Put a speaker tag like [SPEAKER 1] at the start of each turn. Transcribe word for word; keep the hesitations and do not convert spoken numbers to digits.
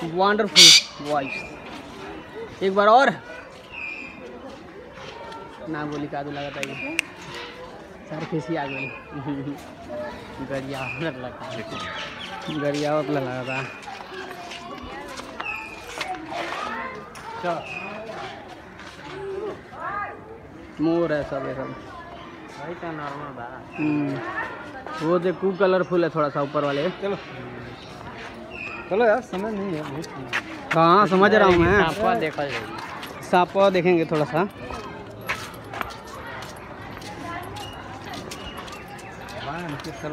[SPEAKER 1] Wonderful voice. एक बार और ना बोली का लगा था ये सर कैसी आ गई गरिया लगा गरिया लगा था। मोर है सब, ये सब
[SPEAKER 2] भाई का नॉर्मल बा।
[SPEAKER 1] वो देखो कलरफुल है थोड़ा सा ऊपर वाले।
[SPEAKER 2] चलो चलो यार, समझ नहीं है बहुत।
[SPEAKER 1] हाँ समझ रहा हूँ मैं।
[SPEAKER 2] सांपा देखा जाएगी,
[SPEAKER 1] सांपा देखेंगे थोड़ा सा।